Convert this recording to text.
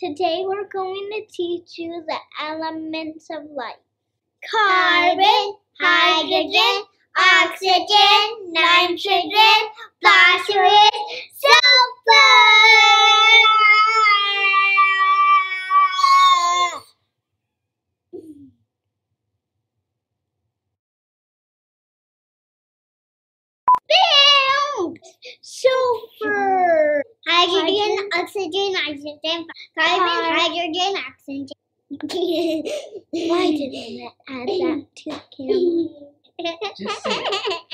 Today we're going to teach you the elements of life. Carbon, hydrogen, oxygen, nitrogen, phosphorus, sulfur! Sulfur! Hydrogen, oxygen, nitrogen, carbon, hydrogen, oxygen. Why did I add that to the camera? Just say it.